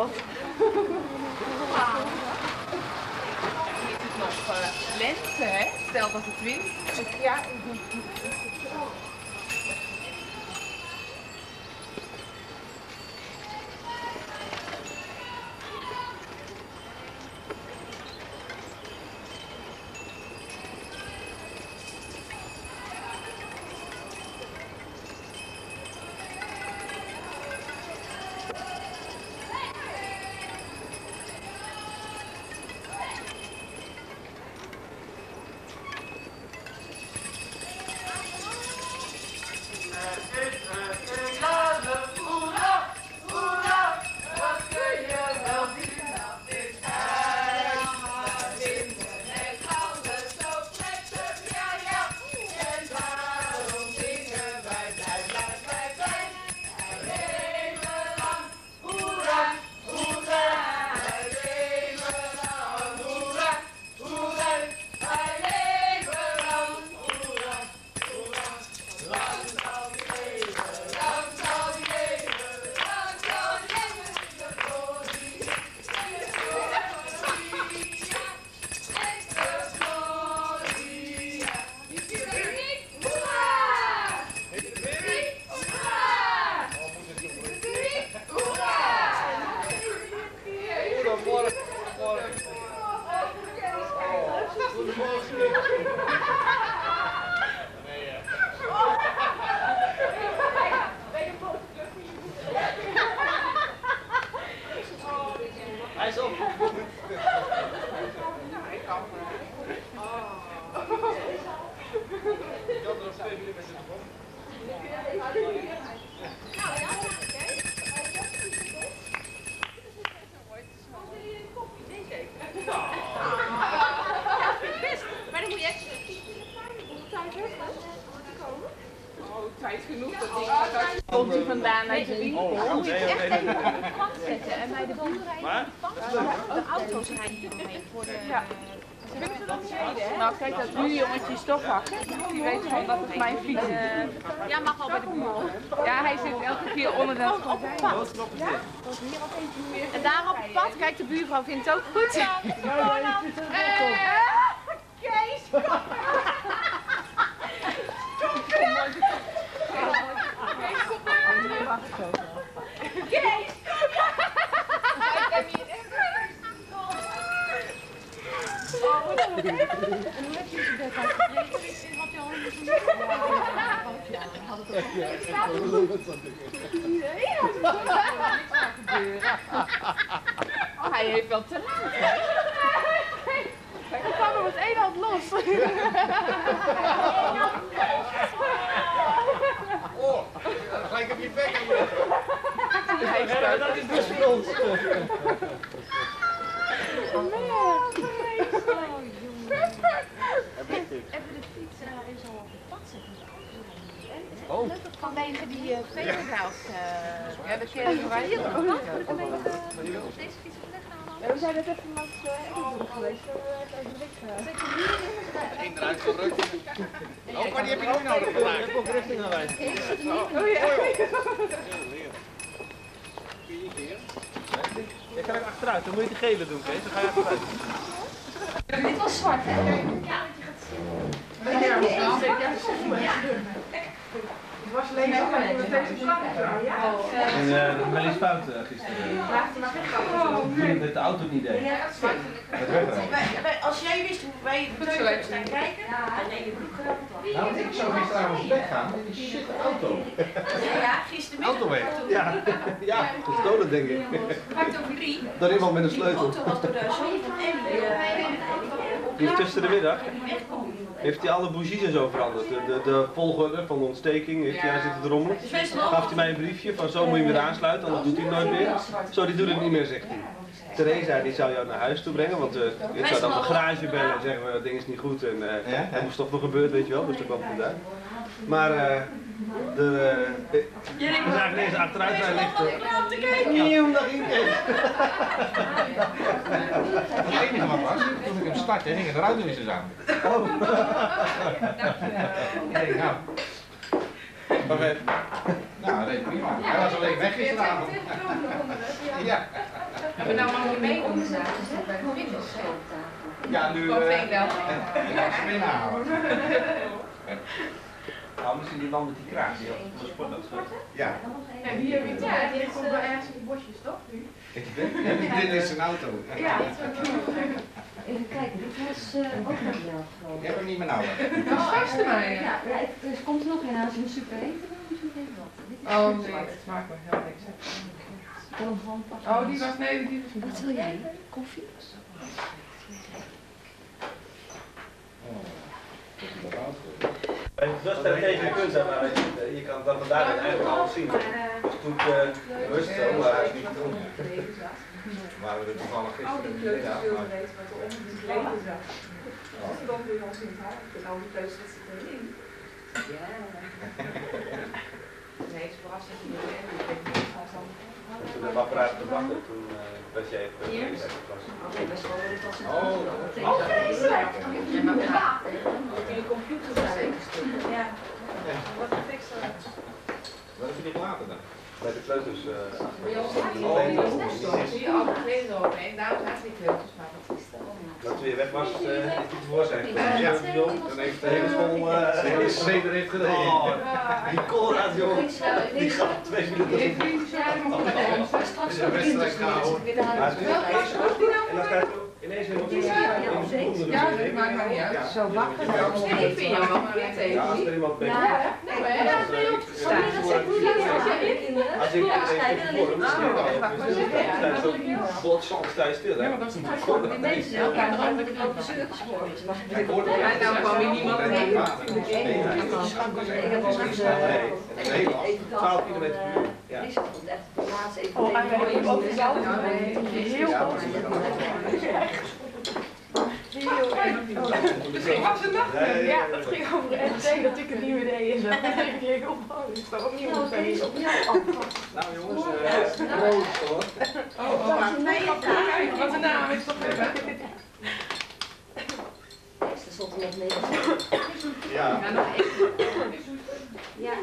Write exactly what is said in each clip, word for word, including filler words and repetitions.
gehad. Is het nog uh, lente, hè? Stel dat het wind. Ja. Hij is op. Maar dan moet je echt tijd genoeg dat ding gaat. Komt hij vandaan uit de winkel? Dan moet je het echt even op het pad zetten en bij de boerderij de auto's rijden hier omheen voor de... Ja. Nou, kijk, dat buurjongetje is toch wakker. Die weet gewoon dat het mijn fiets is. Ja, mag wel bij de buurman. Ja, hij zit elke keer onder dat gordijn. En daar op het pad, kijk, de buurvrouw vindt het ook goed. Ja, Kees, kom! Kees! Oh, wat leuk! En hoe heb je je bed uitgekregen? Had je al een beetje... Ja, had het ook. Ja, Oh, hij heeft wel talent, hè? ik kwam er met één hand los. Oh, gelijk heb je bek aan je. Ja, dat is dus voor ons. Even de fiets is al op het pad zetten. Oh. Vanwege die veegraas. Ja, dat kennen wij Deze ook. fiets op weg halen. we zijn net even langs Edinburgh geweest. We hebben even weg gedaan. Eén eruit gedrukt. Oh, maar die heb je niet nodig vandaag. Ik heb ook richting aanwijzen. Oh ja. Je gaat achteruit, dan moet je die gele doen, Kees. Dan ga je achteruit. Dit was zwart, hè? Ja, Het was alleen zo met deze slang. En uh, Melis fout uh, gisteren. Die met de auto niet deed. Als jij wist hoe wij de beteugels gaan kijken, dan deed je broek gedaan. Nou, ik zou gisteravond weggaan in die shit auto. Ja, gistermiddag. Auto weg. Ja, ja, gestolen denk ik. Kwart over drie. Door iemand met een De sleutel. auto was door de zoon van Emily. Die is tussen de middag. Heeft hij alle bougies en zo veranderd. De, de, de volgorde van de ontsteking heeft hij aan zitten rommelen. Gaf hij mij een briefje van zo moet je weer aansluiten, anders doet hij het nooit meer. Zo, die doet het niet meer, zegt hij. Theresa die zou jou naar huis toe brengen, want uh, ik zou dan de garage bellen en zeggen dat ding is niet goed en uh, ja? dat moest toch nog gebeuren, weet je wel, dus dat kwam het vandaan. Maar uh, de, uh, we zagen ineens achteruit bij lichten. Nieuw, dag in kees. Het enige wat was, toen ik hem startte, hingen de ruitenwissers aan. Oh. Ik denk, nou. Maar nou, dat deed prima. Hij was alleen weg gisteravond. Ja. Hebben we nou nog niet mee om te bij de fitness? Ja, nu... Wat Uh, weet ik wel? Ja, ze binnenhalen. Nou, misschien die man met die kraag, die op de sport dat ja. En wie heb je het? Ja, die heeft ook wel ergens in de bosjes, toch? Ik weet dit is een auto. Ja, dat is wel Even kijken, dit was uh, ook nog jou geloof ik. Je hebt hem niet meer nou. Dat is vast te mij. Ja, ja, ik- er komt er nog een als je een super eten wil, misschien even wat. Dit is Oh super nee, wat. dat smaakt me heel niks. Ik kan hem gewoon pakken. Oh, die was, nee, die was Wat wil jij? Koffie? Dat is tegen de kunst, maar je kan dat vandaag eigenlijk alles zien. Dus toen ik rust zo, maar hij is niet te doen. Waar we er toevallig Al die gisteren kleuters ja, wilden maar- weten wat er onder die kleden zat. Dat is dan weer ons in het haar. En al die kleuters dat zit erin. Ja. Nee, het is verrassend. Ik weet niet wat dan. Toen heb ik apparaat te wachten, toen uh, was jij even bezig. Nee, best wel dat was Oh, Oh, nee, is dat? Ja, maar ja. Dat in de computer zijn. Ja. Wat een fix dat. wat heb je niet gelaten dan? Met de kleuters. Uh, Bij ons staat die zie je al de kleden eroverheen, daarom zijn die kleuters maar wat is dat? dat toen je weg was, uh, is het voor zijn. Ja, joh. dan heeft De hele school. de Zeker heeft gedaan. Oh, die Conrad, joh. Die gaat twee minuten. Die vriend is helemaal goed. Het is een wedstrijd gehouden. Maar het is Welke is dat die nou? En dan krijg je ineens weer wat in Ja, dat maakt maar niet uit. Zo wakker dan. Nee, ik vind jou wel maar weer Ja, tegen. als er iemand bij Ja. Nee, maar ja, dat ben je op te staan. Als ik even voor hem stil botsand sta je stil, hè? Ja, maar dat is toch gewoon die mensen elkaar Ja, erop dan heb ik ook bezoek gesproken. Ik hoorde het. Ja, nou kwam hier niemand heen. Ik heb al eens twaalf kilometer per uur. Ja. is het echt de laatste even. Oh, en we hebben ook zelf heel goed. Misschien was het nog. Ja, het ging over N T dat ik het niet meer deed en zo. Ik kreeg op, oh, ik sta ook niet op Nou, de op jou afvast. Nou jongens, uh, rood hoor. Oh, oh, maar kijk, wat een naam is toch even. Er stond er nog negen. Ja. Ja, nog één. Ja.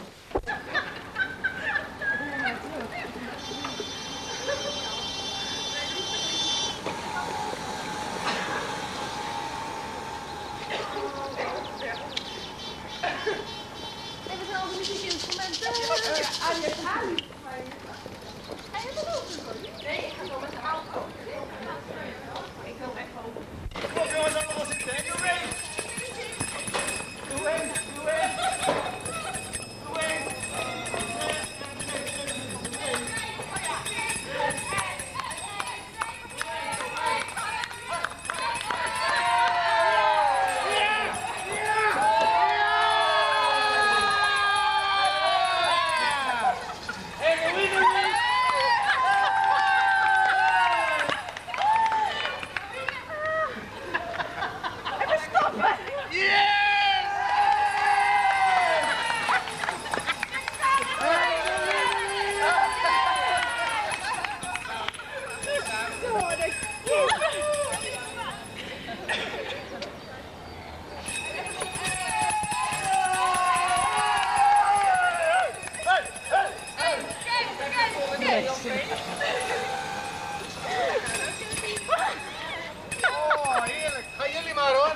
Hebben ze al de muziekinstrumenten? Ali heeft Ali. Ga je dat ook doen? Nee, ik ga wel met de auto. Ik wil echt wel. Kom jongens, allemaal zitten, hè? Doe mee! Doe mee! Doe mee! Doe mee! Oh, heerlijk. Gaan jullie maar hoor.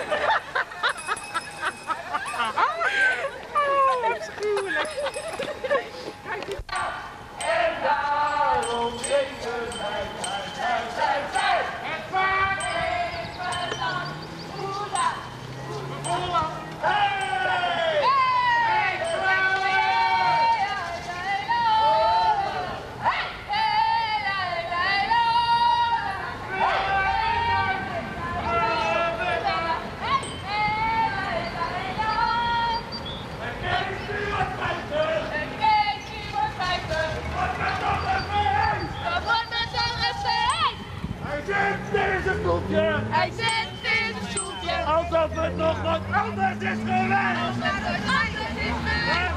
Hij zit in het stoeltje. Alsof het nog wat anders is geweest! Alsof het anders is geweest.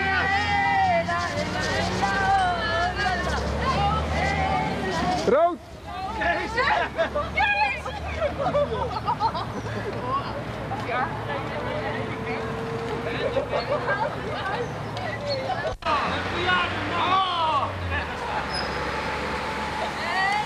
Rood! Hey!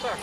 rugzak.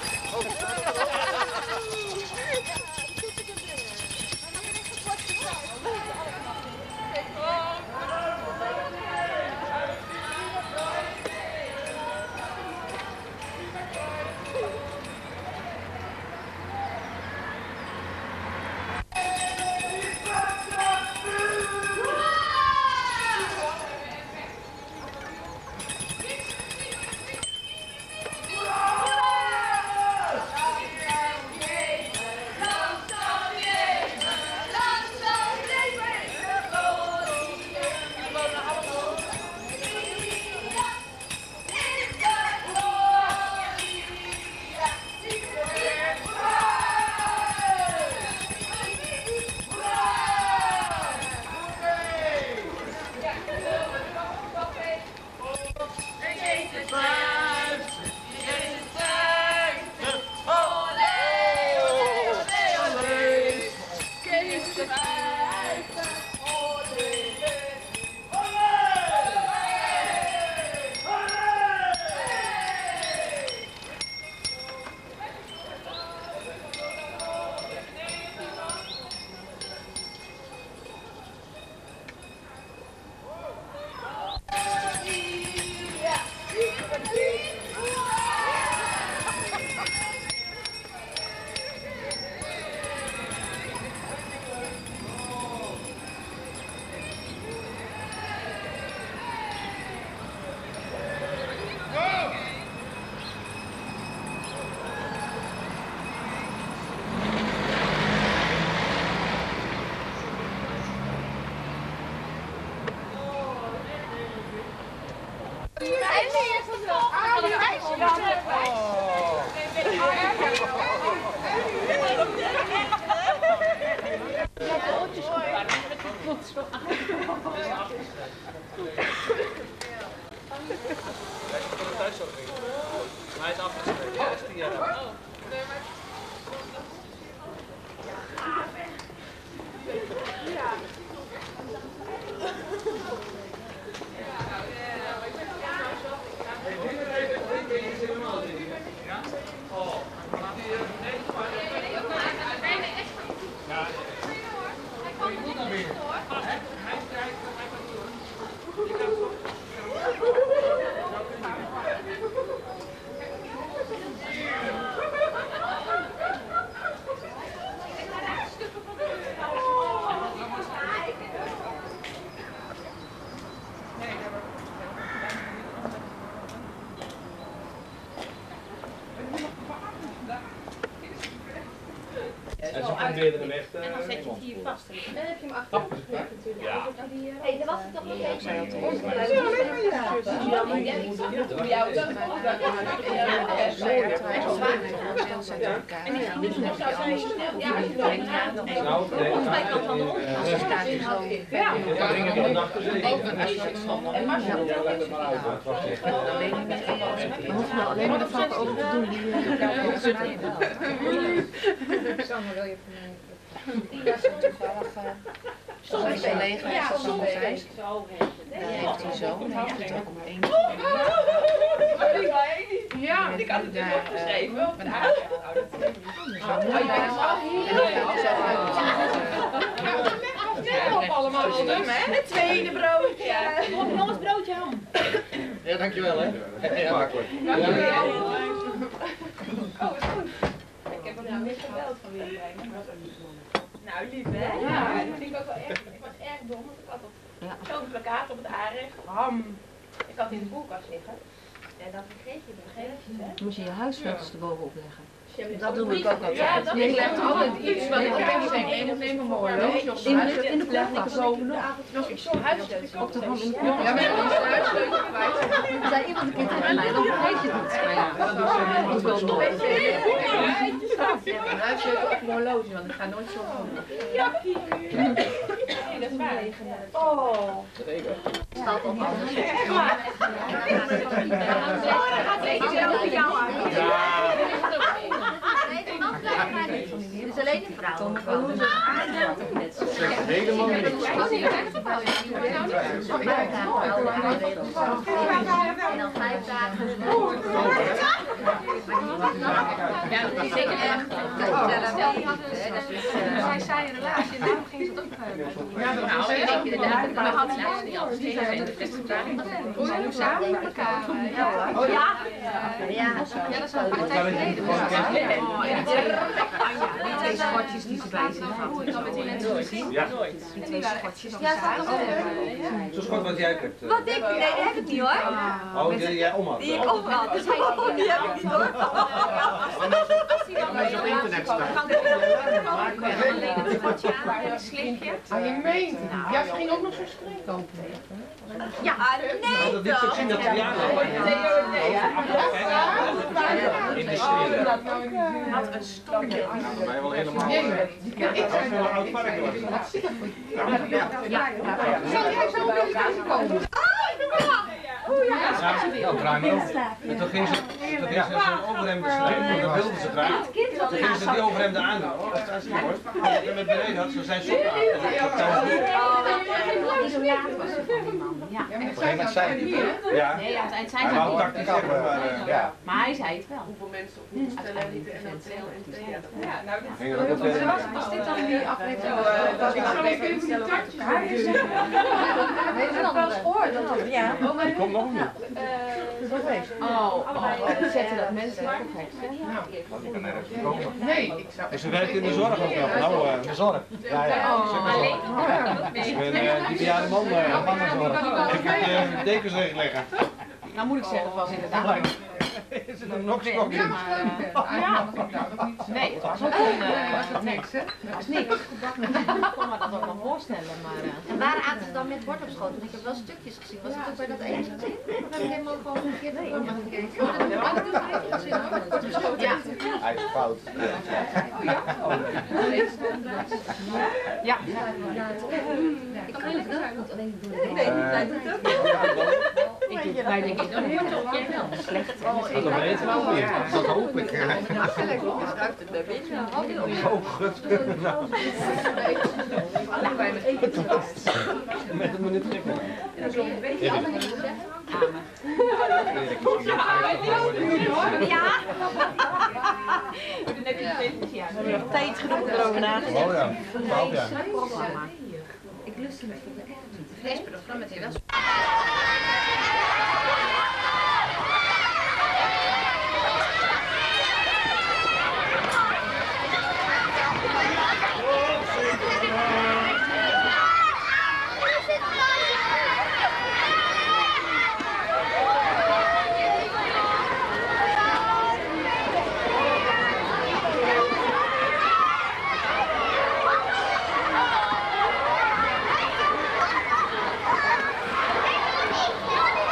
Hij is afgeschreven. Ja, is tien jaar oud. En ze probeerden hem echt. En dan zet je het hier vast. En dan heb je hem achter natuurlijk. Ja. Hé, daar was het toch nog eens. Ja, en ik ging niet zo zijn. Ja, Nou, nee, dan staat hij zo. Ja, en Marcel wil het maar uit. We hoeven er alleen maar de vakken over te doen. Die Sander, wil je voor mij? Ja, zo toevallig. Zo'n beetje leeg is dat zo'n vijf. Dan heeft hij zo, dan heeft hij het ook om één. Ja, ik had het dus opgeschreven. Met haar. Zo mooi bij hem. En dan gaat hij zo uit. Allemaal wel dum, hè? Het tweede broodje. Nog nog het broodje ham. Ja, dankjewel hè. Ja, makkelijk. Dankjewel. Oh, is goed. Ik heb hem nou weer gebeld van wie je brengt. Nou, lief hè? Ja, dat vind ik ook wel erg. Ik was erg dom, want ik had op zo'n plakkaat op het aanrecht. Ham. Ik had in de koelkast liggen. En dan vergeet je het vergeet hè? Moet je je huisvogels erbovenop leggen. Dat doe ik ook altijd. Ja, dat Je legt altijd iets wat ik heb gezegd. Neem een mooi horloge. In de koelkast bovenop. Ik zo'n huissleutel. Op de ham in de koelkast. Ja, maar ik heb een huissleutel kwijt. Er zei iemand een keer tegen mij, dan vergeet je het niet. Maar ja, dat moet wel nooit. Ik heb een huissleutel op een horloge, want ik ga nooit zo om. Ja, nee, dat is waar. Oh. Staat al anders. Dan gaat deze zelf voor jou aan. Nee, dan blijft maar niet. is alleen een vrouw. Helemaal niet. En dan vijf dagen. Ja, dat is zeker echt. Zij zei een relatie en daarom ging ze het ook. Ja, dat was Ik denk inderdaad, dat had ze juist niet alles gezien in de festival. We zijn nu samen met elkaar. Oh ja? Ja, Ja, dat is al een tijd geleden. Die twee schotjes die ze bij zich had. Ik had met die mensen gezien. Ja, Die twee schotjes. ja, dat was zo schot wat jij hebt. Wat ik? Nee, dat heb ik niet hoor. Oh, die jij om had. Die ik ook had. Dus hij oh, die heb ik niet hoor. Dat is op internet staan. Alleen een schotje aan en een slipje. Ah, je meent. Ja, ze ging ook nog zo'n streek kopen. Ja, nee Dat dit zo zien dat ze die aan In de steden. Had een stokje. Voor mij wel helemaal. Ja, ik zei een oud varken was. wat zielig voor je. Zou jij zo bij elkaar komen? Ja, draai maar om. En toen ging ze, toen ging ze zo'n overhemd bestrijden, dat wilden ze graag. Toen gingen ze die overhemden aan. Oh, dat is niet hoor. En met beneden had ze zijn sokken aan. Ja. Op een met zij. Ja, Nee, aan het eind zei hij ze wou niet. tactisch zeggen, maar... eh, Ja. Maar hij zei het wel. Hoeveel mensen op moeten stellen en niet en dan tellen en tellen. Ja, nou, dit Ging er ook op verder. Was dit dan die aflevering? Ik zal even in die tartjes gaan. Nee, dat is een andere. Ja. Die komt nog niet. Oh, oh, zetten dat mensen ook op hek. Ik ben nergens gekomen. Nee, ik zou... Ze werkt in de zorg ook nog. Nou, eh, De zorg. Ja, ja. alleen nog ik ben eh, die bejaarde man. eh, Ik heb de dekens erin liggen. Nou moet ik zeggen, het was inderdaad. Is het een nokstok in? Maar, uh, ja. Nee, het was ook een. Uh, was het niks, hè? Het was niks. Ik kon me dat ook wel voorstellen, maar. Uh, En waar aten ze dan met bord op schoot? Want ik heb wel stukjes gezien. Was het ook bij dat ene gezin? Of heb ik helemaal gewoon een keer programma gekeken? Maar dat is eigenlijk gezin hoor. Bord op schoot. Ja. Hij is fout. ja. Ik kan het wel goed, alleen ik doe het Nee, Ik doe bij de kinderen slecht. Dat weten we ook niet. Dat hoop ik. Oh, gut. Nou. Met een minuut trekken. Ja. Dan heb je twee jaar. We hebben nog tijd genoeg erover na te Oh ja, twaalf jaar. Ik lust hem echt niet. Vleesprogramma met je wel. Ja.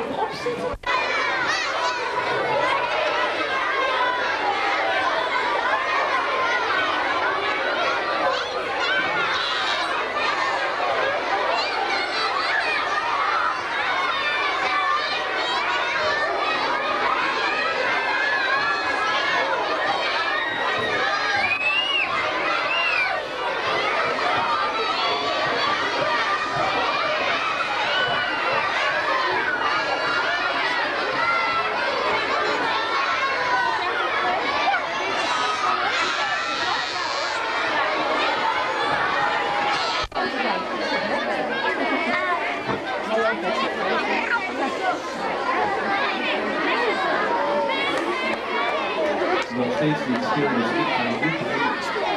Nog steeds niet stil, dus ik ga niet te veel.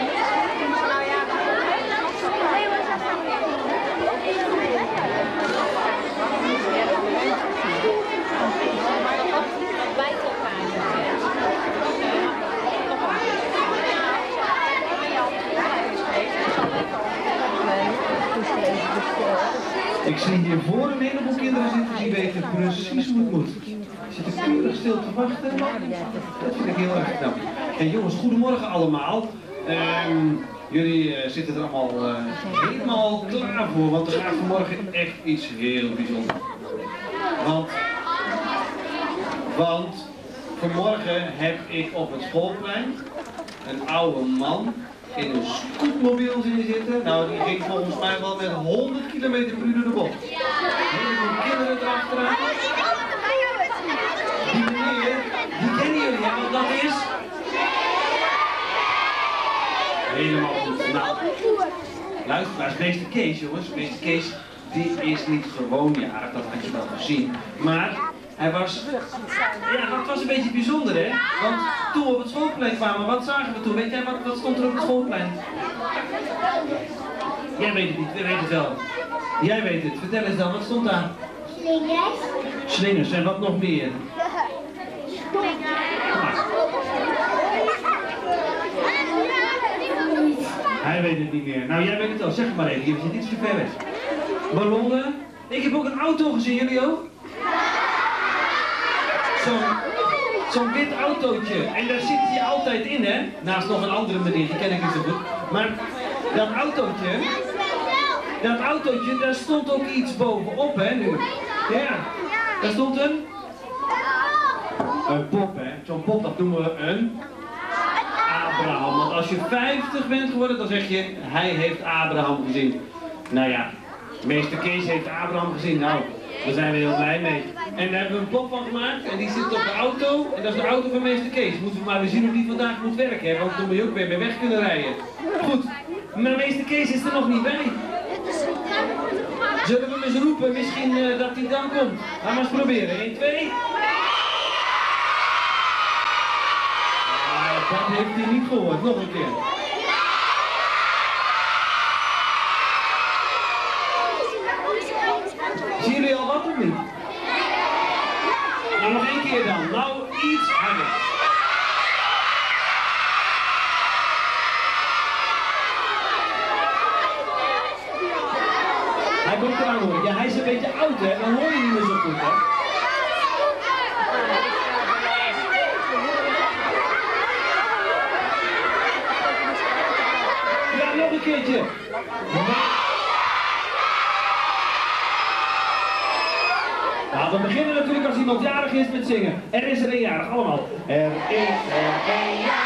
Ik zie hier voor een heleboel kinderen zitten die weten precies hoe het moet. Ze zitten keurig stil te wachten. Dat vind ik heel erg knap. En jongens, goedemorgen allemaal. Um, jullie uh, zitten er allemaal uh, helemaal klaar voor, want er gaat vanmorgen echt iets heel bijzonders. Want, want vanmorgen heb ik op het schoolplein een oude man in een scootmobiel zien zitten. Nou, die ging volgens mij wel met honderd kilometer per uur de bocht. Helemaal kinderen erachteraan. Die meneer, die kennen jullie, hè, want dat is... Helemaal goed. Nou, luister, maar meester Kees, jongens. Meester Kees, die is niet gewoon jarig, dat had je wel gezien. Maar hij was... Ja, dat was een beetje bijzonder, hè? Want toen we op het schoolplein kwamen, wat zagen we toen? Weet jij, wat, wat stond er op het schoolplein? Jij weet het niet, wij weten het wel. Jij weet het, vertel eens dan, wat stond daar? Slingers. Slingers, en wat nog meer? Hij weet het niet meer. Nou, jij weet het wel. Zeg het maar even. Je zit iets te ver weg. Ballonnen. Ik heb ook een auto gezien. Jullie ook? Zo'n zo'n wit autootje. En daar zit hij altijd in, hè? Naast nog een andere meneer. Die ken ik niet zo goed. Maar dat autootje... Dat autootje, daar stond ook iets bovenop, hè, nu. Ja. Daar stond een... Een pop, hè. Zo'n pop, dat noemen we een... Abraham. Want als je vijftig bent geworden, dan zeg je, hij heeft Abraham gezien. Nou ja, meester Kees heeft Abraham gezien. Nou, daar zijn we heel blij mee. En daar hebben we een pop van gemaakt en die zit op de auto. En dat is de auto van meester Kees. Moeten we maar weer zien hoe die vandaag moet werken, hè, want dan moet je ook weer mee weg kunnen rijden. Goed, maar meester Kees is er nog niet bij. Zullen we hem eens roepen, misschien uh, dat hij dan komt? Gaan we eens proberen. één, twee... Dat heeft hij niet gehoord. Nog een keer. Zien jullie al wat of niet? Nou, nog één keer dan. Nou, iets harder. Hij komt eraan horen. Ja, hij is een beetje oud, hè. Dan hoor je niet meer zo goed, hè. Nog een keertje. Nou, we beginnen natuurlijk als iemand jarig is met zingen. Er is er een jarig, allemaal. Er is er een jarig.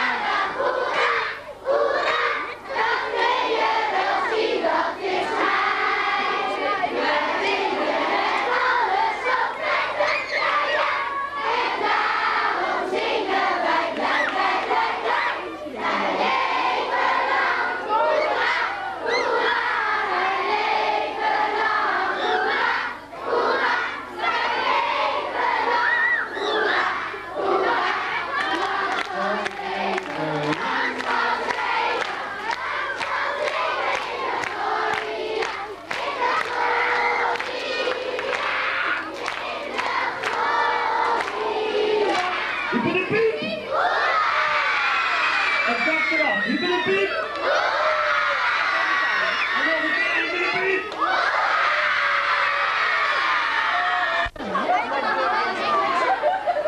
Piep.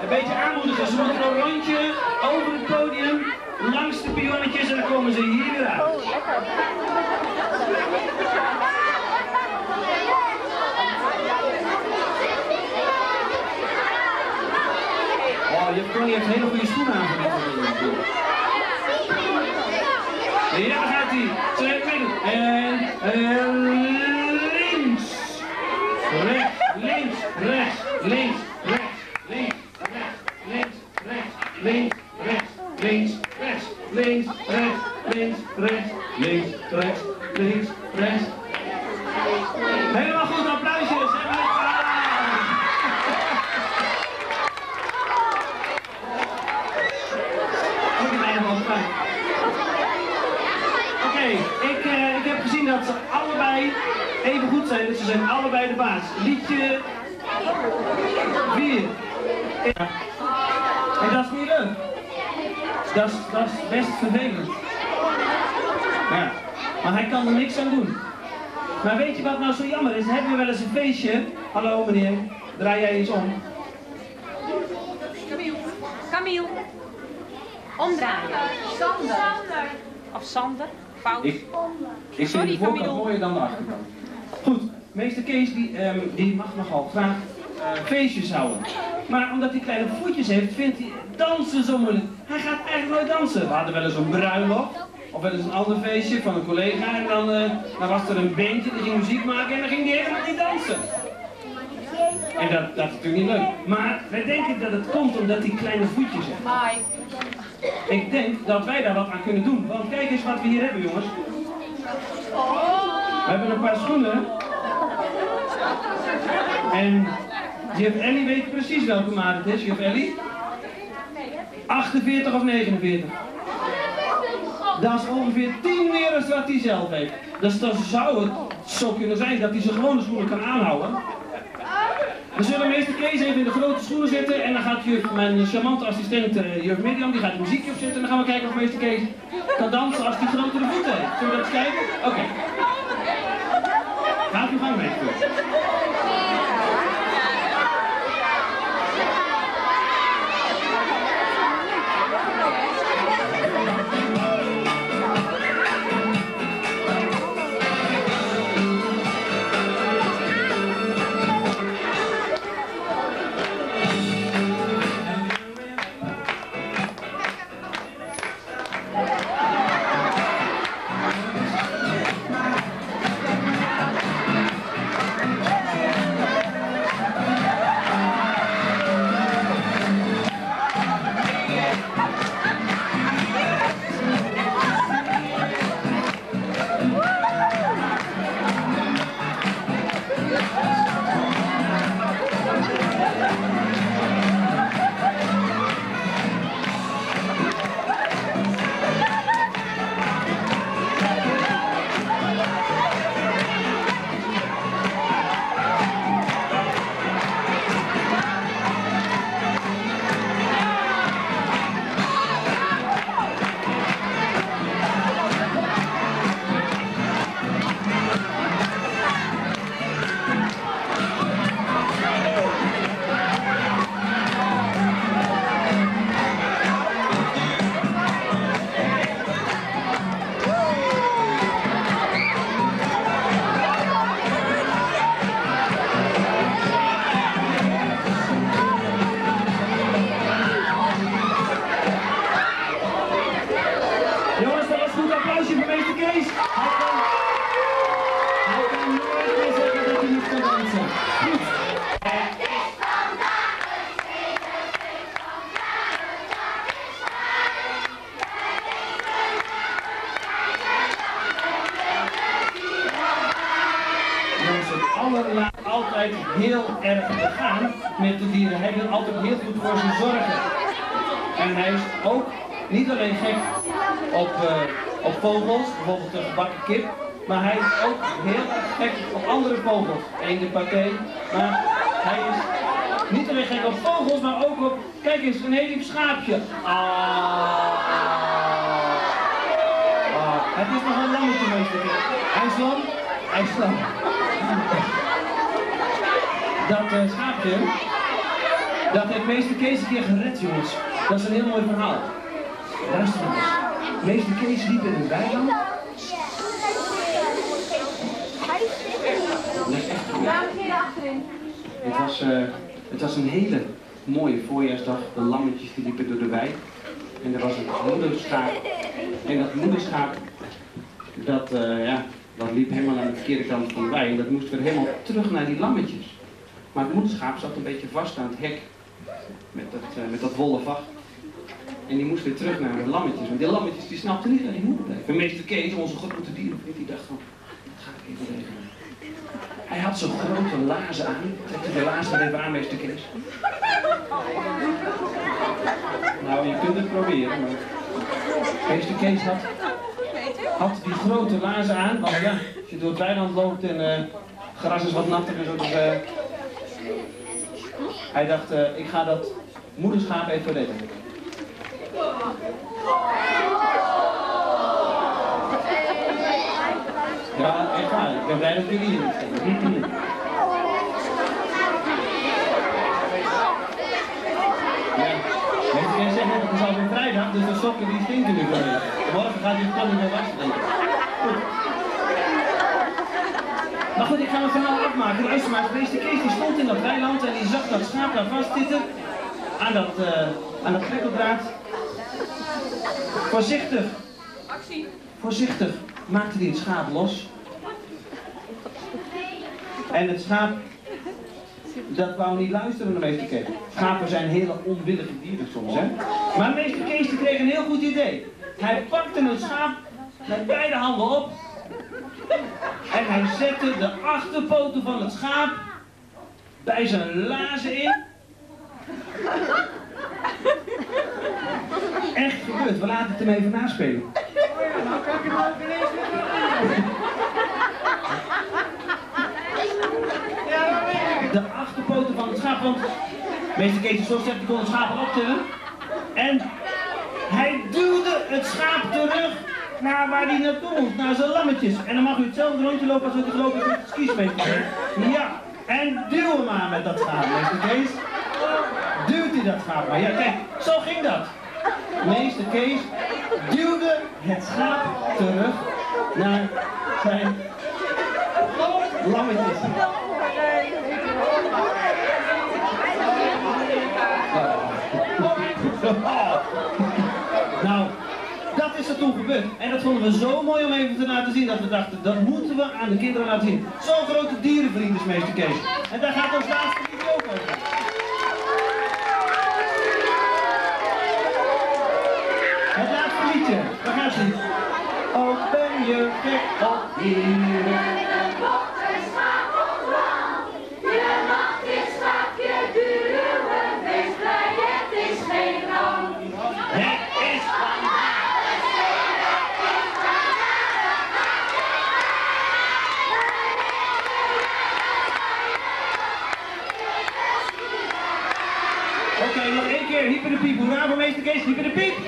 een beetje aanmoedigen. Ze moeten een rondje over het podium, langs de pionnetjes en dan komen ze hier weer uit. Oh, je Connie heeft hele goede schoenen aan. Ja, daar gaat hij. Twee minuten. En, en links. Rechts, links, rechts, links, rechts, links, rechts, links, rechts, links, rechts, links, rechts, links, rechts, links, rechts, links, rechts. Helemaal goed, applausjes. Oké, ik, uh, ik heb gezien dat ze allebei even goed zijn, dus ze zijn allebei de baas. Liedje vier. En dat is niet leuk. Dat is, dat is best vervelend. Ja, maar hij kan er niks aan doen. Maar weet je wat nou zo jammer is? Hebben we wel eens een feestje? Hallo meneer, draai jij eens om. Camille. Camille. Omdraaien. Sander. Of Sander. Fout. Ik, ik vind de voorkant mooier dan de achterkant. Goed, meester Kees die, um, die mag nogal graag uh, feestjes houden. Maar omdat hij kleine voetjes heeft, vindt hij dansen zo moeilijk. Hij gaat eigenlijk nooit dansen. We hadden wel eens een bruiloft, of wel eens een ander feestje van een collega. En dan, uh, dan was er een bandje, die ging muziek maken en dan ging hij helemaal niet dansen. En dat, dat is natuurlijk niet leuk. Maar wij denken dat het komt omdat hij kleine voetjes heeft. Ik denk dat wij daar wat aan kunnen doen. Want kijk eens wat we hier hebben, jongens. We hebben een paar schoenen. En juf Ellie weet precies welke maat het is, juf Ellie. achtenveertig of negenenveertig. Dat is ongeveer tien meer dan wat hij zelf heeft. Dus dan zou het zo kunnen zijn dat hij zijn gewone schoenen kan aanhouden. We zullen meester Kees even in de grote schoenen zetten en dan gaat juf, mijn charmante assistent uh, juf Mirjam, die gaat de muziekje opzetten en dan gaan we kijken of meester Kees kan dansen als hij grotere voeten heeft. Zullen we dat eens kijken? Oké. Okay. Gaat uw gang, meester. Altijd heel erg begaan met de dieren. Hij wil altijd heel goed voor ze zorgen. En hij is ook niet alleen gek op, uh, op vogels, bijvoorbeeld een gebakken kip, maar hij is ook heel gek op andere vogels. Eendenpaté. Maar hij is niet alleen gek op vogels, maar ook op, kijk eens, een heel lief schaapje. Ah. Ah. Het is nog een lammetje, meester. Hij is lam. Hij is lam. Dat uh, schaapje, Dat heeft meester Kees een keer gered, jongens. Dat is een heel mooi verhaal. Luister eens. Meester Kees liep in het weiland. Het was, uh, het was een hele mooie voorjaarsdag. De lammetjes die liepen door de wei. En er was een moederschaap. En dat moederschaap, dat, uh, ja, dat liep helemaal aan de verkeerde kant van de wei. En dat moest weer helemaal terug naar die lammetjes. Maar het moederschaap zat een beetje vast aan het hek. Met dat, uh, met dat wollen vacht. En die moest weer terug naar de lammetjes. Want die lammetjes die snapten niet dat die moeder bleef. En meester Kees, onze grote dierenvriend, die dacht van, dat ga ik even regelen. Hij had zo'n grote laarzen aan. Trek de laarzen er even aan, meester Kees. Nou, je kunt het proberen, maar... Meester Kees had, had die grote laarzen aan. Want ja, als je door het weiland loopt en uh, gras is wat natter en zo. Dus, uh, hij dacht, uh, ik ga dat moederschaap even redden. Ja, echt waar. Ik ben blij dat jullie hier zijn. Ja, mensen kunnen zeggen, het is alweer vrijdag, dus de sokken die stinken nu wel weer. Morgen gaat die toch niet meer wassen, denk ik. Goed. Maar goed, ik ga mijn verhaal afmaken. Luister maar, meester Kees die stond in dat weiland en die zag dat schaap daar vastzitten. Aan dat, uh, aan dat prikkeldraad. Voorzichtig. Actie. Voorzichtig maakte hij het schaap los. En het schaap, dat wou niet luisteren naar meester Kees. Schapen zijn hele onwillige dieren soms, hè. Maar meester Kees die kreeg een heel goed idee. Hij pakte het schaap met beide handen op. En hij zette de achterpoten van het schaap bij zijn laarzen in. Echt gebeurd, we laten het hem even naspelen. De achterpoten van het schaap, want meester Kees is zo sterk, die kon het schaap optillen. En hij duwde het schaap terug naar waar hij naartoe moest, naar zijn lammetjes. En dan mag u hetzelfde rondje lopen als we gelopen met de skis, meester Kees. Ja, en duw hem maar met dat schaap, meester Kees. Duwt hij dat schaap maar. Ja, kijk, zo ging dat. Meester Kees duwde het schaap terug naar zijn lammetjes. Nou, dat is er toen gebeurd. En dat vonden we zo mooi om even te laten zien dat we dachten, dat moeten we aan de kinderen laten zien. Zo'n grote dierenvriend is meester Kees. En daar gaat ons laatste liedje ook over. Het laatste liedje, daar gaat hij. Ook ben je gek op dieren. Oké, okay, nog één keer. Hyper de piep. Hoera voor meester Kees. Hyper de piep.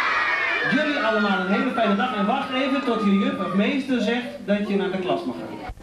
Jullie allemaal een hele fijne dag. En wacht even tot je juf of meester zegt dat je naar de klas mag gaan.